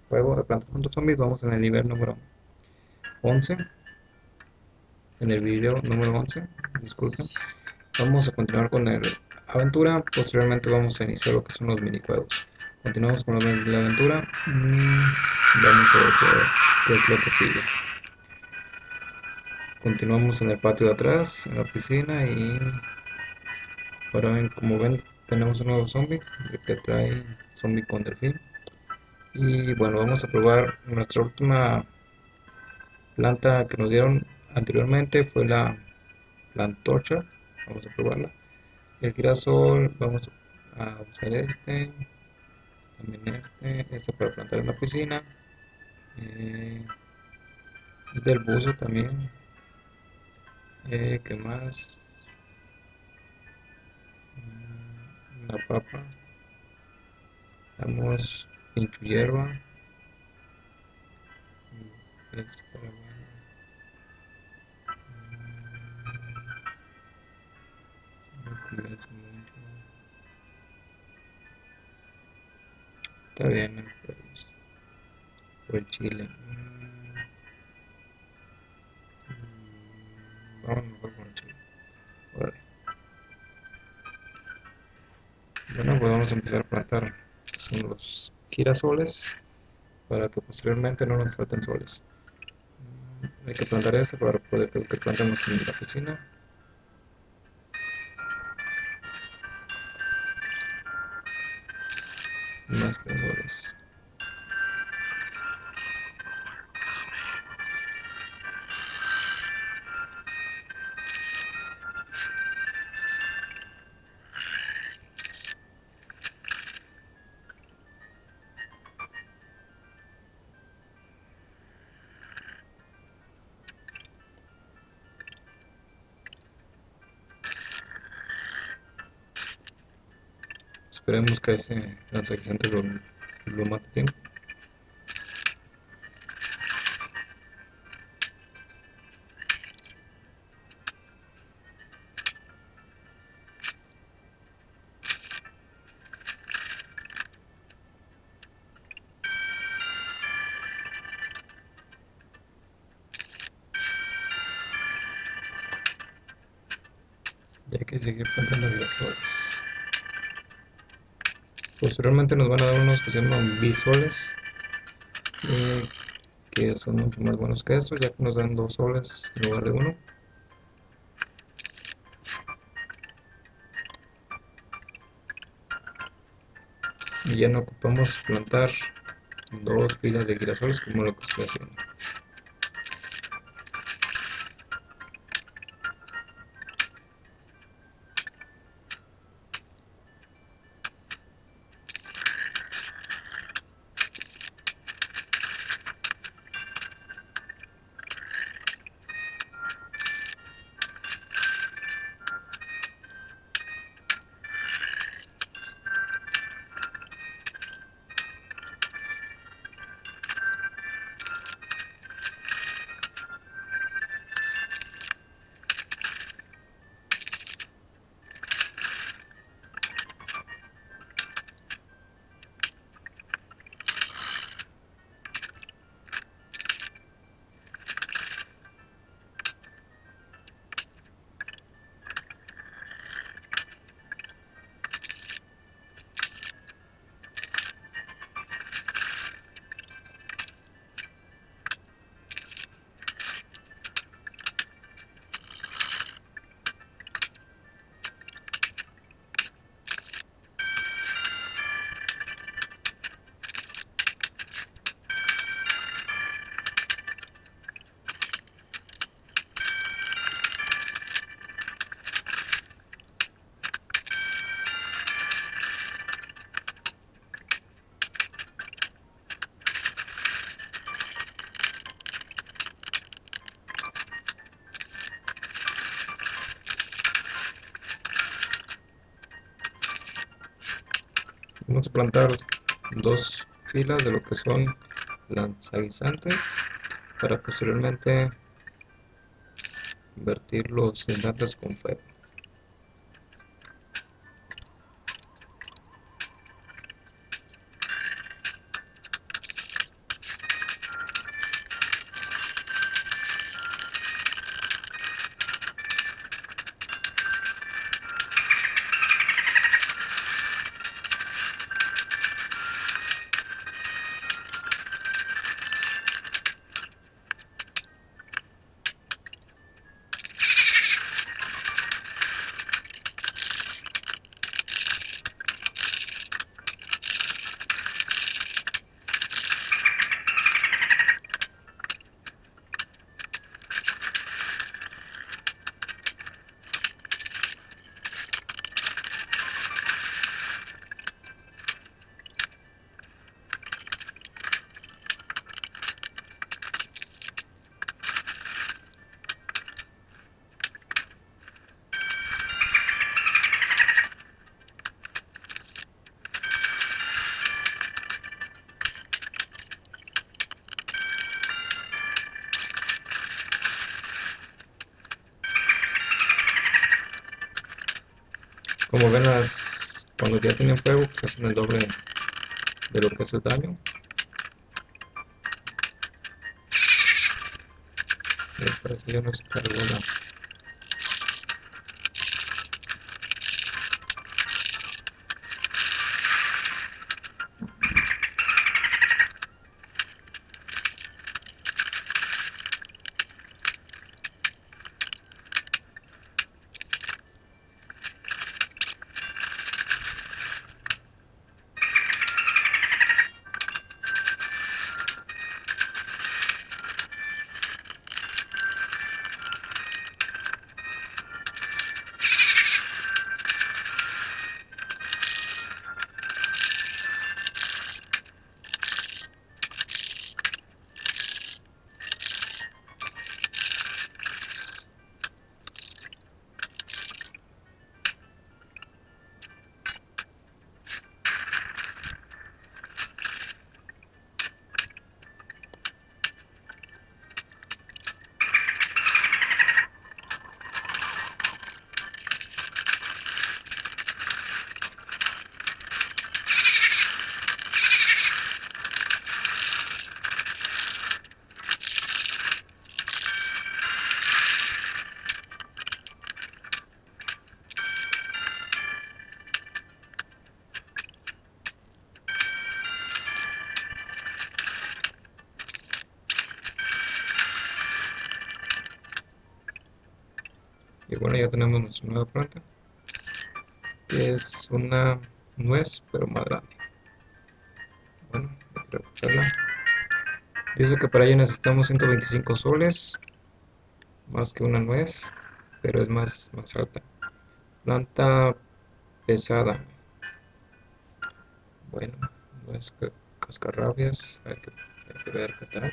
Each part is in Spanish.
juego de Plantas contra Zombies. Vamos en el nivel número 11, en el video número 11, disculpen. Vamos a continuar con la aventura. Posteriormente vamos a iniciar lo que son los minijuegos. Continuamos con la aventura. Vamos a ver qué es lo que sigue. Continuamos en el patio de atrás, en la piscina, y ahora ven, como ven, tenemos un nuevo zombie que trae zombie con delfín. Y bueno, vamos a probar nuestra última planta que nos dieron anteriormente, fue la antorcha. Vamos a probarla. El girasol, vamos a usar también este para plantar en la piscina. Del buzo también. ¿Qué más? La papa. Damos pincho hierba. Esta, bueno. No convence mucho. Está bien, pues, o el chile. Vamos mejor con el chile. Órale. Bueno, pues vamos a empezar a plantar. Son los girasoles para que posteriormente no nos falten soles. Hay que plantar este para poder que plantemos en la piscina. Más girasoles. Esperemos que ese lanzaguisante lo mate bien. Ya hay que seguir plantando girasoles. Posteriormente nos van a dar unos que se llaman bisoles, que son mucho más buenos que estos, ya que nos dan 2 soles en lugar de uno. Y ya no ocupamos plantar 2 filas de girasoles como lo que estoy haciendo. Vamos a plantar 2 filas de lo que son lanzaguisantes para posteriormente vertirlos en latas con fuego. Como ven, cuando ya tienen fuego, pues hacen el doble de lo que es el daño. Me parece ya no se cargó la. Y bueno, ya tenemos nuestra nueva planta, que es una nuez, pero más grande. Bueno, voy a recogerla. Dice que para ello necesitamos 125 soles, más que una nuez, pero es más alta. Planta pesada. Bueno, nuez cascarrabias, hay que ver qué tal.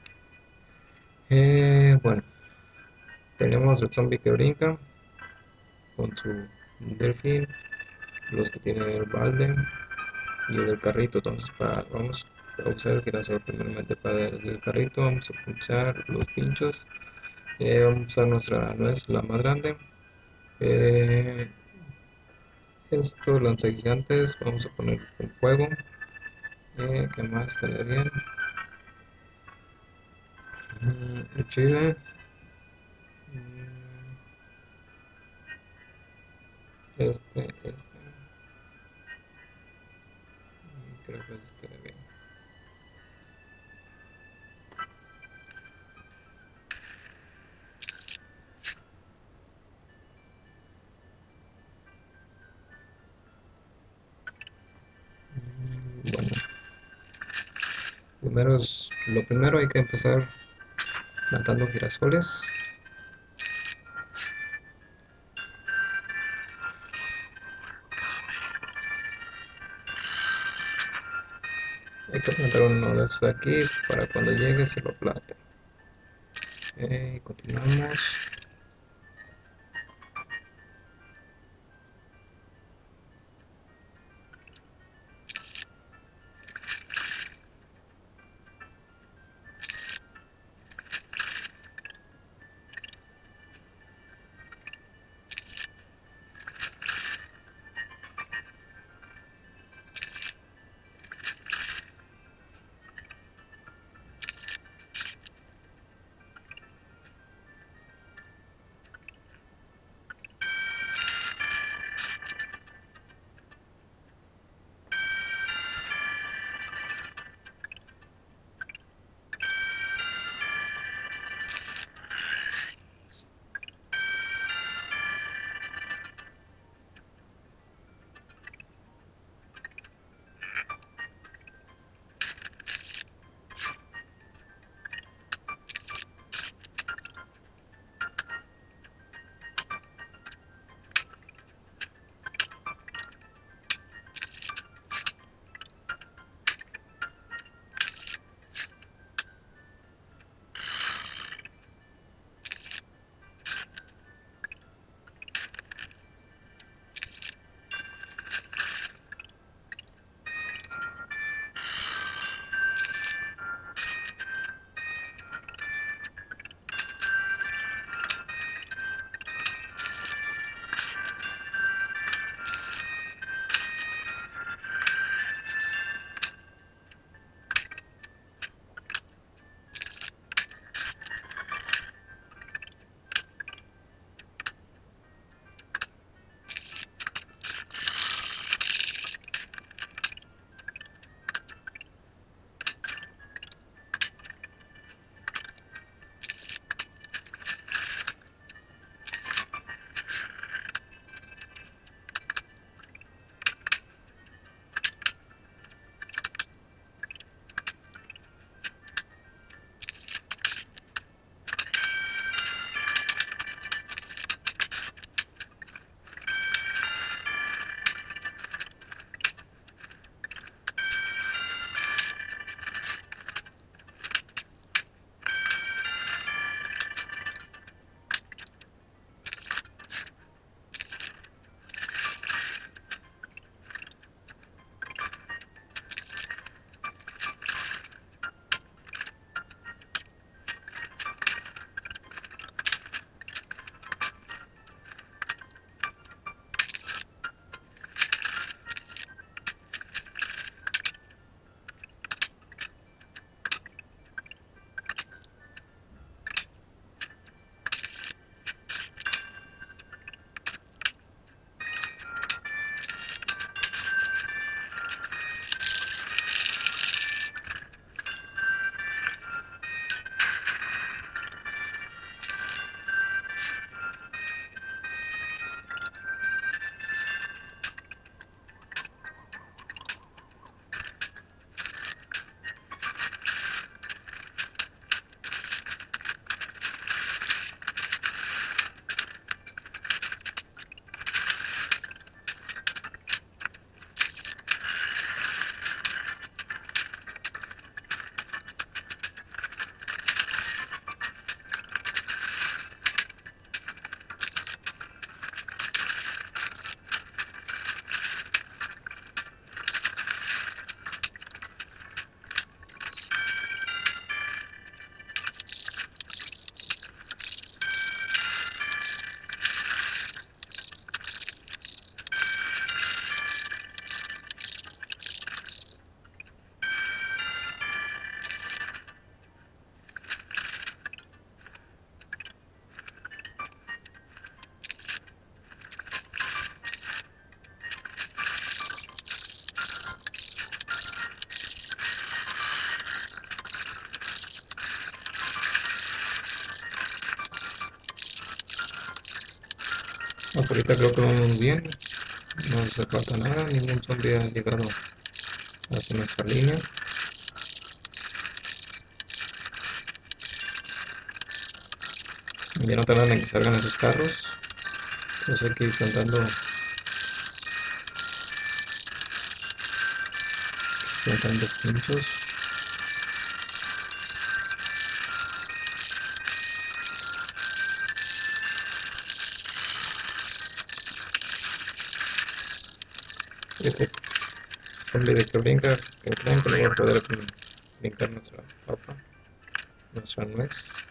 Bueno, tenemos el zombie que brinca con su delfín, los que tienen el balde y el del carrito. Entonces, vamos a usar el girasol primeramente para el del carrito. Vamos a punchar los pinchos. Vamos a usar nuestra nuez, la más grande. Eh, Estos lanzaguisantes, vamos a poner el fuego. ¿Qué más estaría bien? El chile. Mm, este. Creo que este estaría bien. Bueno, lo primero hay que empezar plantando girasoles. Hay que plantar uno de estos de aquí para cuando llegue se lo aplaste. Continuamos. hasta ahorita creo que vamos bien. No hace falta nada, ningún zombie ha llegado hacia nuestra línea. Ya no tardan en que salgan esos carros. Entonces hay que ir plantando pinchos. Este zombie de que brinca, que creen que no va a poder brincar nuestra papa, nuestra nuez.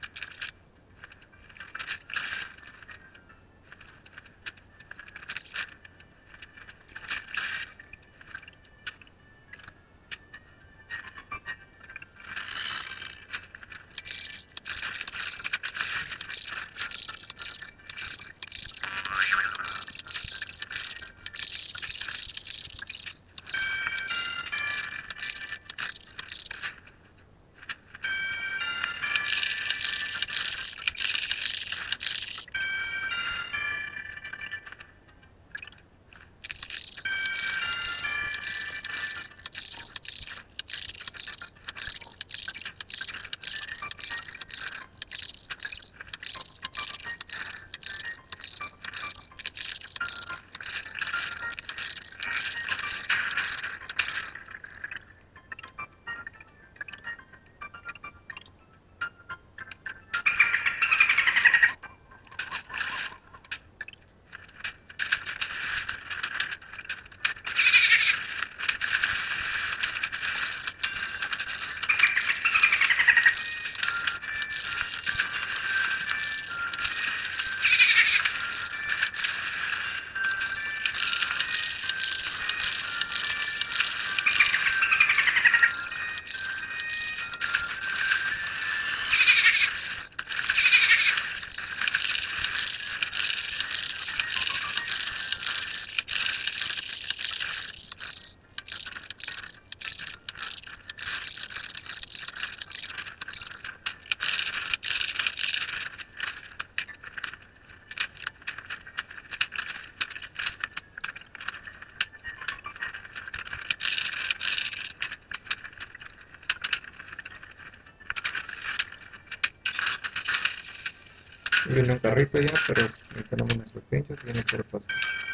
Y viene un carrito ya, pero tenemos nuestros pinchos y ya no puede pasar.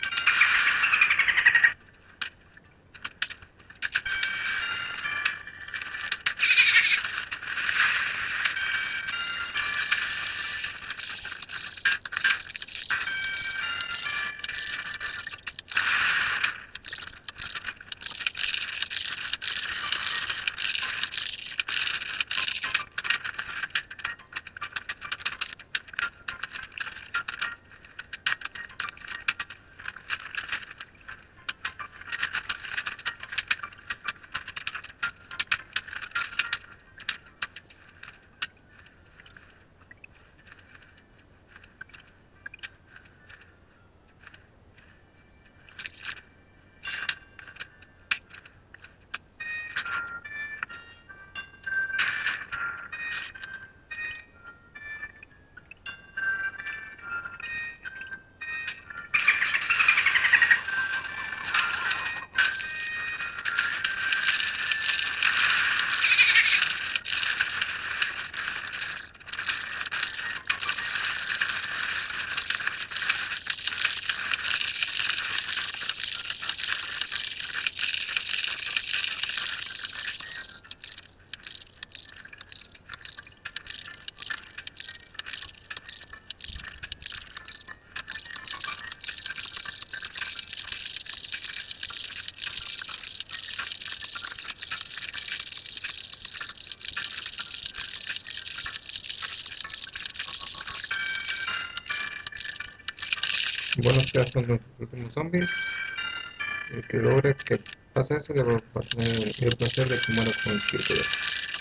Bueno, ya son los últimos zombies. El que logre que pase eso le va a tener el placer de que muera con el espíritu de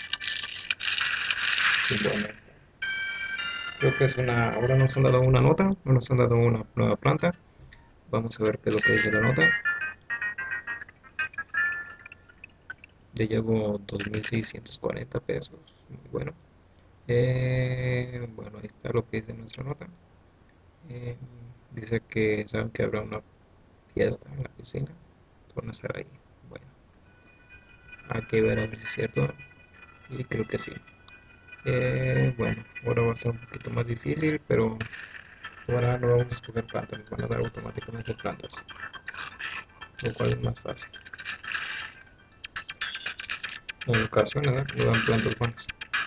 y bueno, creo que es una. Ahora nos han dado una nota, nos han dado una nueva planta. Vamos a ver qué es lo que dice la nota. Ya llevo 2.640 pesos. Muy bueno. Bueno, ahí está lo que dice nuestra nota. Eh, Dice que saben que habrá una fiesta en la piscina. Van a estar ahí. Bueno, hay que ver a ver si es cierto. Y creo que sí. Bueno, ahora va a ser un poquito más difícil, pero ahora no vamos a escoger plantas, nos van a dar automáticamente plantas, lo cual es más fácil. En ocasiones, ¿no? Nos dan plantas buenas.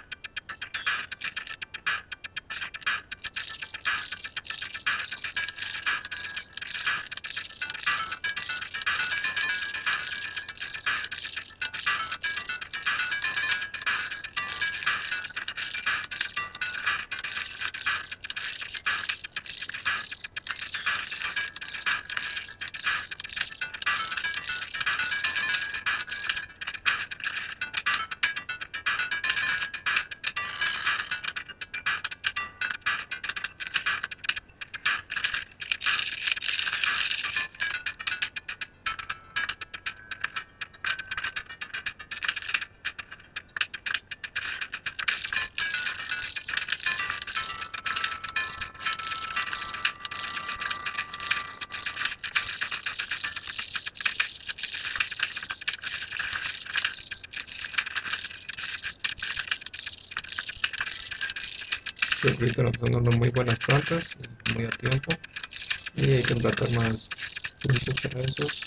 Creo que ahorita nos están dando muy buenas plantas y muy a tiempo. Y hay que plantar más puntos para esos.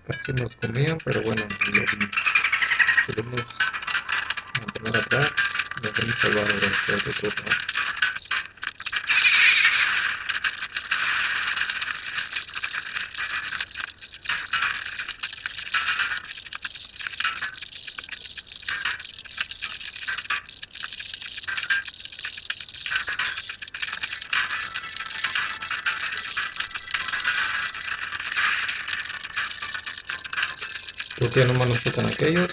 casi nos comían, pero bueno, pudimos mantener atrás, nos hemos salvado de este turno. Creo que nomás nos tocan aquellos.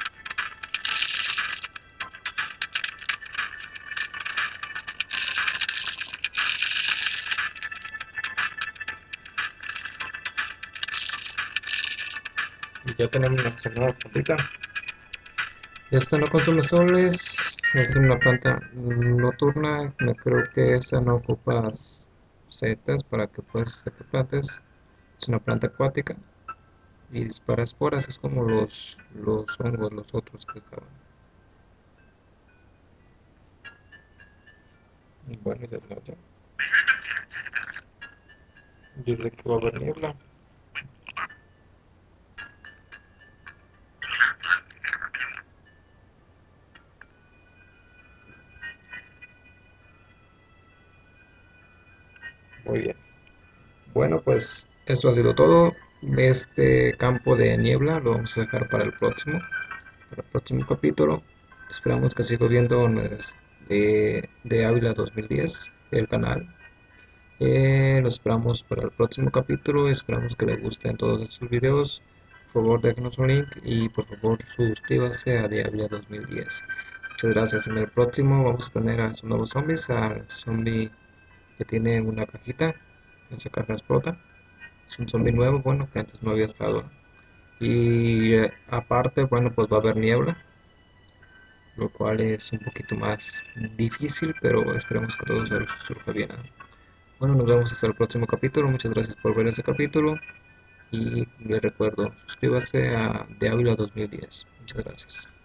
Y ya tenemos una segunda plantita. Esta no consume soles, es una planta nocturna, no creo que esa no ocupas setas para que puedas hacer que plantes. Es una planta acuática y dispara esporas, es como los hongos, los otros que estaban. Y bueno, ya no, ya. Dice que va a haber niebla. Muy bien. Bueno, pues esto ha sido todo. Este campo de niebla lo vamos a dejar para el próximo capítulo. Esperamos que siga viendo de Ávila 2010, el canal. Los esperamos para el próximo capítulo. Esperamos que les gusten todos estos videos. Por favor, déjenos un link y por favor suscríbase a de Ávila 2010. Muchas gracias. En el próximo vamos a tener a sus nuevos zombies, al zombie que tiene una cajita. Esa caja explota. Es un zombie nuevo, bueno, que antes no había estado. Y aparte, bueno, pues va a haber niebla, lo cual es un poquito más difícil, pero esperemos que todo surja bien. Bueno, nos vemos hasta el próximo capítulo. Muchas gracias por ver ese capítulo. Y les recuerdo, suscríbase a De Ávila 2010. Muchas gracias.